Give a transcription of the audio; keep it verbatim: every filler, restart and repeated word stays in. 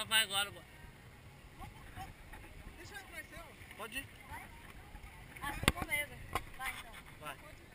vai agora. Deixa eu ir pra céu. Pode ir. Ah, tô com medo. Vai então. Vai.